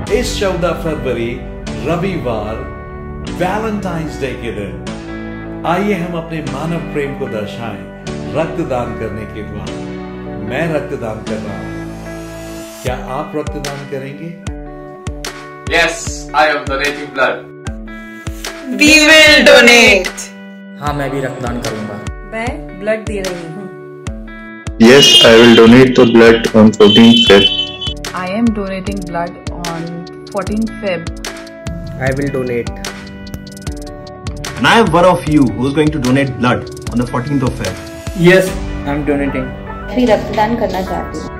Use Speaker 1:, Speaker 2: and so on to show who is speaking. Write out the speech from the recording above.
Speaker 1: इस 14 फरवरी रविवार Valentine's day के दिन आइए हम अपने मानव प्रेम को दर्शाएं रक्तदान करने के द्वारा। मैं रक्तदान कर रहा हूं, क्या आप रक्तदान करेंगे?
Speaker 2: Yes, I am donating blood.
Speaker 3: We will donate.
Speaker 4: हाँ, मैं भी रक्तदान करूंगा।
Speaker 3: मैं ब्लड दे रही हूँ।
Speaker 5: Yes, I will donate the blood on 14th Feb.
Speaker 6: I am donating blood on 14th Feb.
Speaker 4: I will donate.
Speaker 7: And I am one of you who is going to donate blood on the 14th of Feb.
Speaker 4: Yes, I am donating.
Speaker 8: मैं भी रक्तदान करना चाहती हूँ।